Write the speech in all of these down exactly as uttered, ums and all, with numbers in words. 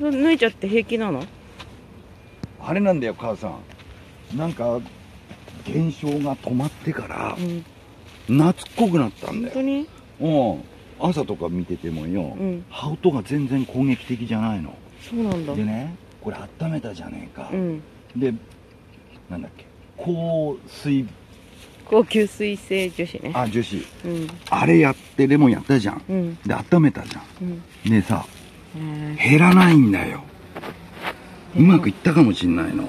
抜いちゃって平気なの？ あれなんだよ母さん、なんか現象が止まってから、うん、夏っぽくなったんだよ。 本当に？ うん。朝とか見ててもよ、うん、羽音が全然攻撃的じゃないの。 そうなんだ。 でね、これ温めたじゃねえか。うん、で、なんだっけ、高水高吸水性樹脂ね。 あ、樹脂、うん、あれやってレモンやったじゃん。うん、で温めたじゃん。うん、でさ、減らないんだよ。うまくいったかもしんないの。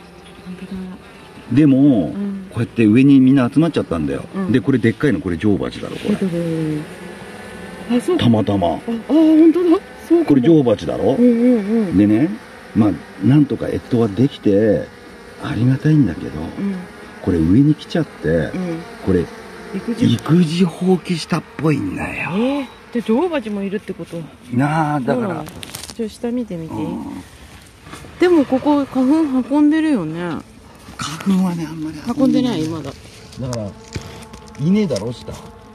でも、うん、こうやって上にみんな集まっちゃったんだよ。うん、でこれでっかいの、これ女王蜂だろこれ。 あ、そうたまたま。あ、 あ、本当だ。そうか。 これ女王蜂だろ。うんうんうん、でね、まあなんとか越冬はできてありがたいんだけど、うん、これ上に来ちゃって、うん、これ育児放棄したっぽいんだよ。えー、で女王蜂もいるってこと？ なあ、だから。 ちょ下見てみていい？うん、でもここ花粉運んでるよね。 花粉はね、あんまり運んでないまだ。 だからいねえだろ下。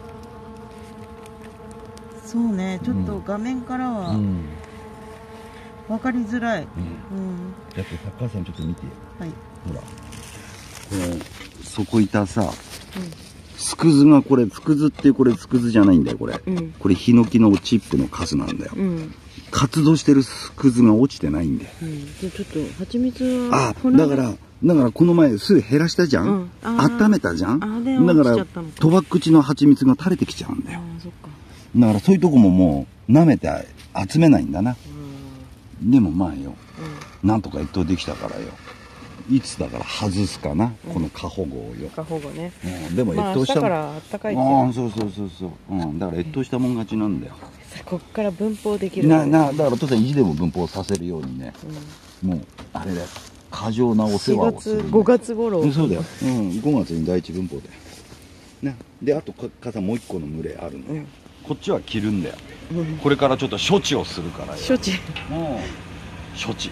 そうね、ちょっと画面からは、うん、分かりづらい。うん。 だって高橋さんちょっと見て。はい。ほら、この底板さ、うん、スクズがこれ、スクズってこれスクズじゃないんだよこれ。うん、これヒノキのチップのカスなんだよ。うん、活動してるスクズが落ちてないんだよ。うん、 でちょっと蜂蜜は。 あ、だから。だからこの前すぐ減らしたじゃん、うん、温めたじゃん。だから賭博口の蜂蜜が垂れてきちゃうんだよ。だからそういうとこももう舐めて集めないんだな。でもまあよ、うん、なんとか越冬できたからよ、いつだから外すかな、うん、この過保護をよ。 過保護ね、 うん、でも越冬した、 まあ、明日から暖かいって。 ああ、そうそうそうそう、うん、だから越冬したもん勝ちなんだよ。 こっから分蜂できるなな、だからお父さん意地でも分蜂させるようにね、うん、もうあれだよ、過剰なお世話をする、ね、 ごがつ頃。 うん、そうだよ、うん、ごがつに第一分蜂だよ、ね、であと傘もう一個の群れあるんだよ、うん、こっちは着るんだよ、うん、これからちょっと処置をするからよ。 処置、 うん、処置、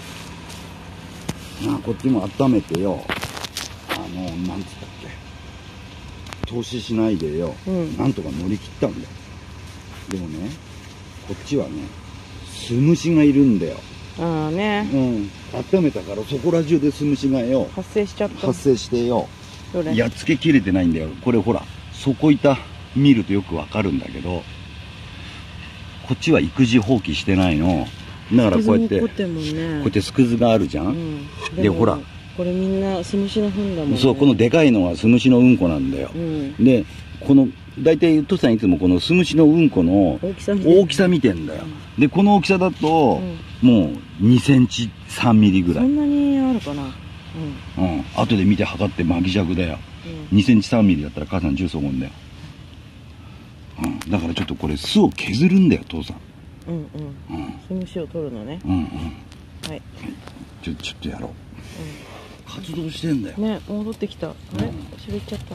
まあこっちも温めてよ、あのなんつったっけ、投資しないでよ、うん、なんとか乗り切ったんだよ。でもね、こっちはね巣虫がいるんだよ。 ああね、 うん、温めたからそこら中で巣虫がよ発生しちゃった。 発生してよ、やっつけきれてないんだよ。これほら底板見るとよくわかるんだけど、こっちは育児放棄してないの。だからこうやって、ね、こうやってスクズがあるじゃん、うん、で, でほらこれみんな巣虫の糞だもんね。 そう、このでかいのは巣虫のうんこなんだよ、うん、でこの大体トシさんいつもこの巣虫のうんこの大きさ見て、大きさ見てんだよ、うん、でこの大きさだと、うん、もうにセンチさんミリぐらい。 そんなにあるかな。 うん、うん、後で見て測って巻き尺だよ、うん、にセンチさんミリだったら母さんじゅうそごんだよ、うん、だからちょっとこれ巣を削るんだよ父さん。 うんうん、巣虫を取るのね。うんうん、はい、 ちょちょっとやろう、うん、活動してんだよね。戻ってきた。あれ、滑っちゃった、はい、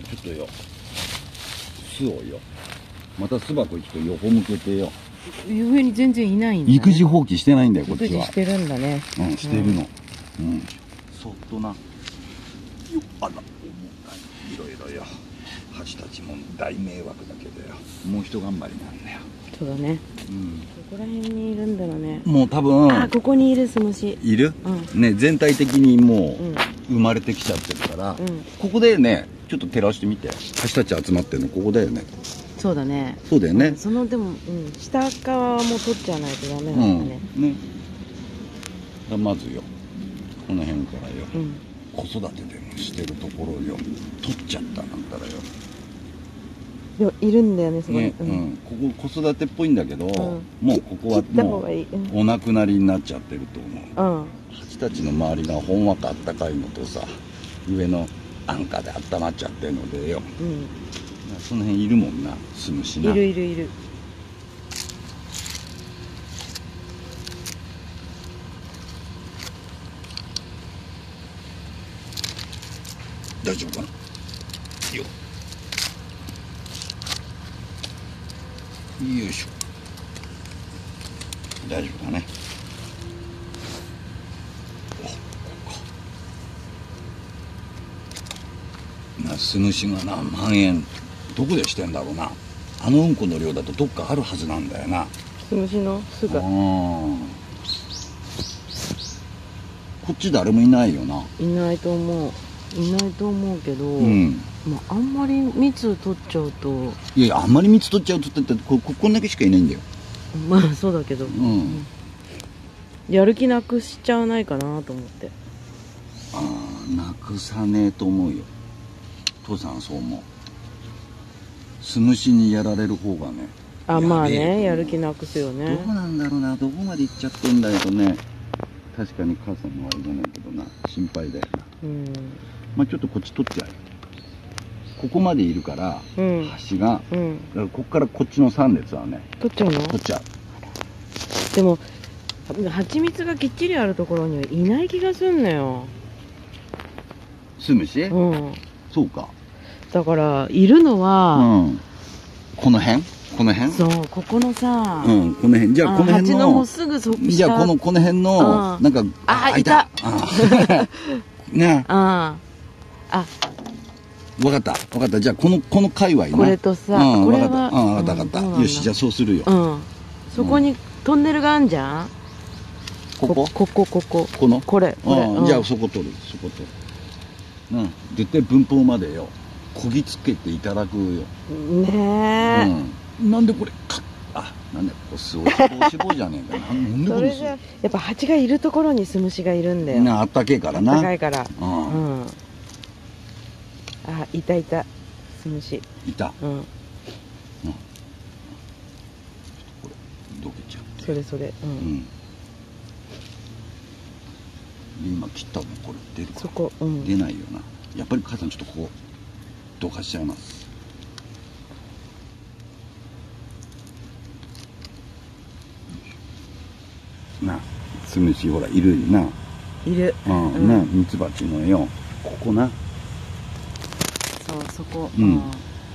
ちょっとよ巣をよ、また巣箱行くと横向けてよ、 上に全然いないんだ、ね、 育児放棄してないんだよこっちは。 育児してるんだね。 うん、してるの、うん、うん、そっとなよ、あら重たい、いろいろよ、蜂たちも大迷惑だけどよ、もう一頑張りなんだよ。 そうだね、うん、ここら辺にいるんだろうね。 もう多分、 あ、ここにいる巣虫いる、うん、ね、全体的にもう生まれてきちゃってるから、うん、ここでねちょっと照らしてみて、蜂たち集まってるのここだよね。 そうだね、 そうだよね、 うん、そのでも、うん、下側も取っちゃわないとダメなんだね、うん、ね。 だまずよこの辺からよ、うん、子育てでもしてるところよ取っちゃったなんたらよ、 いや、いるんだよね、そこに、 ね、うん、ここ子育てっぽいんだけど、うん、もうここはもうお亡くなりになっちゃってると思う、うん、蜂たちの周りがほんわかあったかいのとさ、上の安価で温まっちゃってるのでよ、うん、その辺いるもんな、巣虫な。 いるいるいる。 大丈夫かなよ、よいしょ、大丈夫だね。お、ここか。巣虫がな、蔓延どこでしてんだろうな。あのうんこの量だとどっかあるはずなんだよな、 巣虫の巣が。 こっち誰もいないよな。 いないと思う。いないと思うけど、うん、まあ、あんまり蜜取っちゃうと。 いやいや、あんまり蜜取っちゃうとってこここんだけしかいないんだよ。 まあそうだけど、うん、やる気なくしちゃわないかなと思って。 ああ、なくさねえと思うよ。父さんそう思う。巣虫にやられる方がね。 あ、まあね、やる気なくすよね。 どこなんだろうな、どこまで行っちゃってんだけどね。確かに母さんのあれじゃないけどな、心配だよな。うん。まあちょっとこっち取っちゃうよ。ここまでいるから、うん、橋が、うん、だからここからこっちのさん列はね。 取っちゃうの？ 取っちゃう。 でも、蜂蜜がきっちりあるところにはいない気がすんのよ。 巣虫？うん。そうか。 だから、いるのは、うん、 この辺？この辺？ そう、ここのさ、 うん、この辺。じゃあこの辺の、 のもうすぐそじゃあこの、この辺の、なんか、 あ、いた。 ね。ああ。わかった、わかった。じゃあこの、この界隈な。 これとさ、うん、 わかった。うん、わかった、わかった。よし、じゃあそうするよ。うん。 そこにトンネルがあんじゃん？ここ？ここ、ここ。 この？ これ、これ。 じゃあそこ取る、そこ取る。うん。絶対分蜂までよ。こぎつけていただくよ。 ねえ。 うん。なんでこれ、かあ、なんだよ、ここすごい脂肪じゃねえかな。なんでこれ。 やっぱ蜂がいるところに巣虫がいるんだよ。 なあったけえからな。 あったかいから。うん。あ、いたいた。巣虫。 いた。うん。うん。これ、どけちゃう。 それそれ。うん。 今切ったのこれ出るか。 そこ。うん。 出ないよな。やっぱり母さんちょっとここどかしちゃいます。なあ、巣虫ほらいるな。 いる。 うん、うん、な、ミツバチのよ。ここな。 そう、そこ。 うん。うん、取っ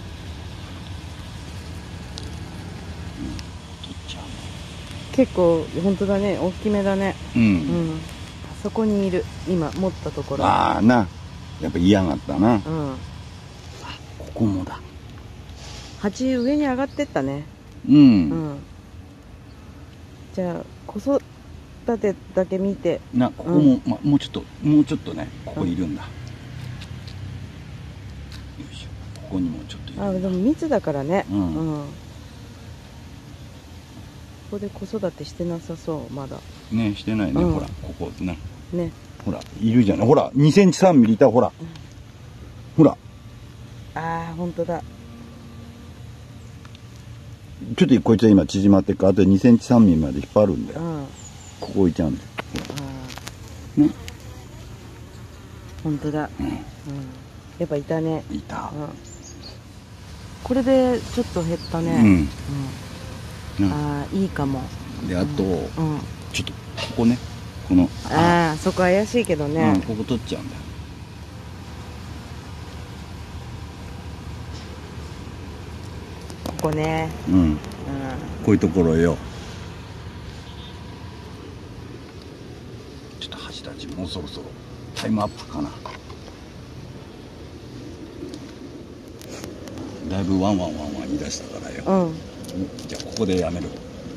ちゃう。 結構本当だね、大きめだね。うん。うん。あそこにいる。今持ったところ。 ああな。やっぱ嫌がったな。うん。あ、ここもだ。 蜂上に上がってったね。 うん。うん。 じゃあ子育てだけ見て。 な、ここも、うん、ま、もうちょっともうちょっとね、ここいるんだ。うん、よいしょ。ここにもちょっといるんだ。 あ、でも密だからね。うん。うん、ここで子育てしてなさそうまだ。 ね、してないね。うん、ほらここな。ね。ほらいるじゃない。ほらにセンチさんミリいた。ほら。うん、ほら。 ああ、本当だ。 ちょっとこいつは今縮まってるから、あとにセンチさんミリまで引っ張るんだよ。うん、ここ置いちゃうんだよ。 ね。本当だ。うん。うん、やっぱいたね。 いた。うん、 これでちょっと減ったね。うん。うん、ああ、いいかも。 で、あと、うん、ちょっとここね、この。 ああ、そこ怪しいけどね。 うん、ここ取っちゃうんだよ。 ここね。 うん。うん、こういうところよ。ちょっと橋たちもうそろそろタイムアップかな。だいぶワンワンワンワン言い出したからよ。うん。じゃあここでやめる。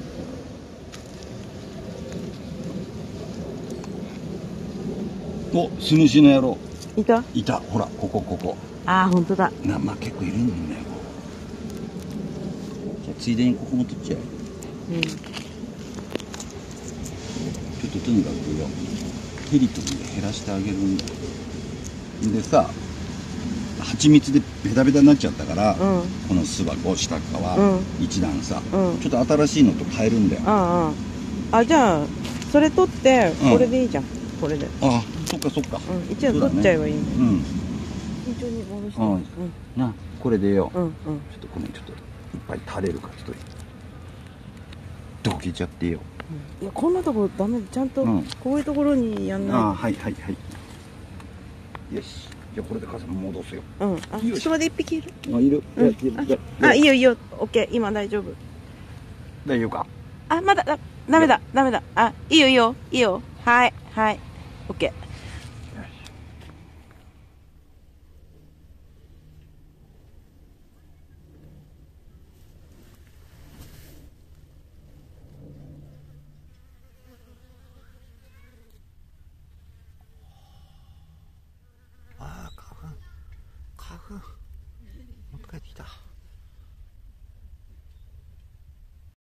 お、巣虫の野郎。 いた？ いた。ほら、ここここ。 ああ、本当だ。 な、まあ結構いるんだよ。じゃあついでにここも取っちゃう。うん。ちょっととにかくよ、テリトリーで減らしてあげるんだ。でさ、蜂蜜でベタベタになっちゃったから、うん、この巣箱下側、うん、一段さ、うん、ちょっと新しいのと変えるんだよ。 ああ、あ、じゃあそれ取ってこれでいいじゃん。うん、これで。 ああ、そっかそっか。 うん、一応取っちゃえばいいんだよ。うん。慎重に戻して。うん。 な、これでよ。うんうん。ちょっとごめん、ちょっといっぱい垂れるからちょっとどけちゃってよ。 いや、こんなとこダメ、ちゃんとこういうところにやんない。 ああ、はいはいはい。よし。じゃあこれで傘戻すよ。 うん。あ、ちょっとまで一匹いる。 あ、いる。 あ、いいよいいよ。オッケー、今大丈夫。 大丈夫か。 あ、まだだ、ダメだ、ダメだ。あ、いいよいいよ、いいよ。はい、はい。オッケー。 ふ。